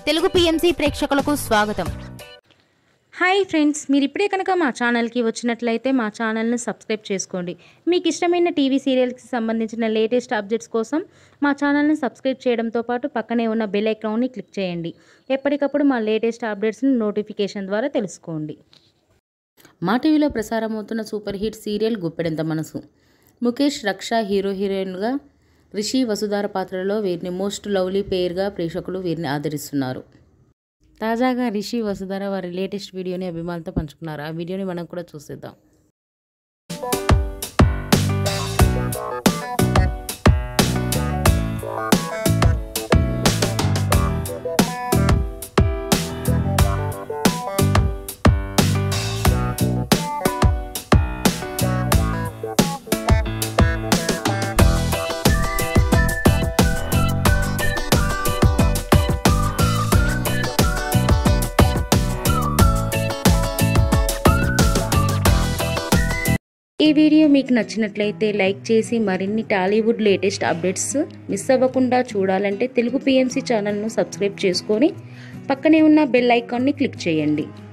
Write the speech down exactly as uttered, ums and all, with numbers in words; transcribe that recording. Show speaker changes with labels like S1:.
S1: Telugu PMC ప్రేక్షకులకు స్వాగతం.
S2: Hi friends, మీరు ఇప్పుడే కనుక మా ఛానల్కి వచ్చినట్లయితే మా ఛానల్ని సబ్స్క్రైబ్ చేసుకోండి. మీకు ఇష్టమైన టీవీ సీరియల్స్కి సంబంధించిన లేటెస్ట్ అప్డేట్స్ కోసం మా ఛానల్ని సబ్స్క్రైబ్ చేయడంతో పాటు పక్కనే ఉన్న బెల్ ఐకాన్ని క్లిక్ చేయండి. ఎప్పటికప్పుడు మా లేటెస్ట్ అప్డేట్స్ని నోటిఫికేషన్ ద్వారా తెలుసుకోండి. మా టీవీలో ప్రసారం అవుతున్న సూపర్ హిట్ సీరియల్ గుప్పెడంత మనసు. ముఖేష్, రక్ష హీరో హీరోయిన్గా, రిషి వసుధార పాత్రలో వీరిని మోస్ట్ లవ్లీ పేర్గా ప్రేక్షకులు వీరిని ఆదరిస్తున్నారు. తాజాగా రిషి వసుధర వారి లేటెస్ట్ వీడియోని అభిమానులతో పంచుకున్నారు. ఆ వీడియోని మనం కూడా చూసేద్దాం. ఈ వీడియో మీకు నచ్చినట్లయితే లైక్ చేసి మరిన్ని టాలీవుడ్ లేటెస్ట్ అప్డేట్స్ మిస్ అవ్వకుండా చూడాలంటే తెలుగు పిఎంసి ఛానల్ను సబ్స్క్రైబ్ చేసుకొని పక్కనే ఉన్న బెల్ ఐకాన్ని క్లిక్ చేయండి.